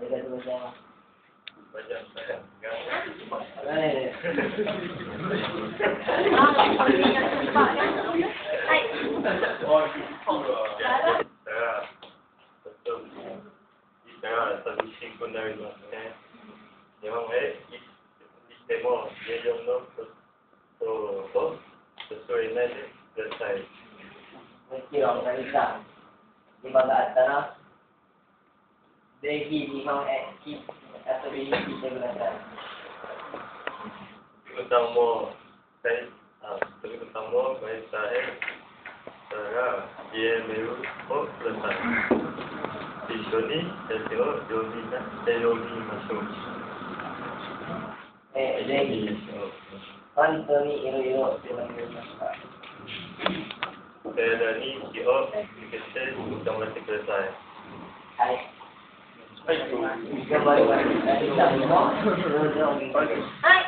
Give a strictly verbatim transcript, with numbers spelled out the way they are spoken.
Banyak saya. Eh. Saya betul. Saya tadi singkun dari mana? Memang eh sistem dia jono to to sesuai nanti selesai. Mesti orang Malaysia. Di mana ada Degi di mana eh atau di di mana? Utama saya ah utama baik saya saya dia melu oh selesai. Di sini saya kira Jodi kan Jodi masuk. Eh Degi. Antoni iro-iro di mana? Saya dari Kio kita sudah mesti selesai. Hai. Hai. Kembali lagi. Hai.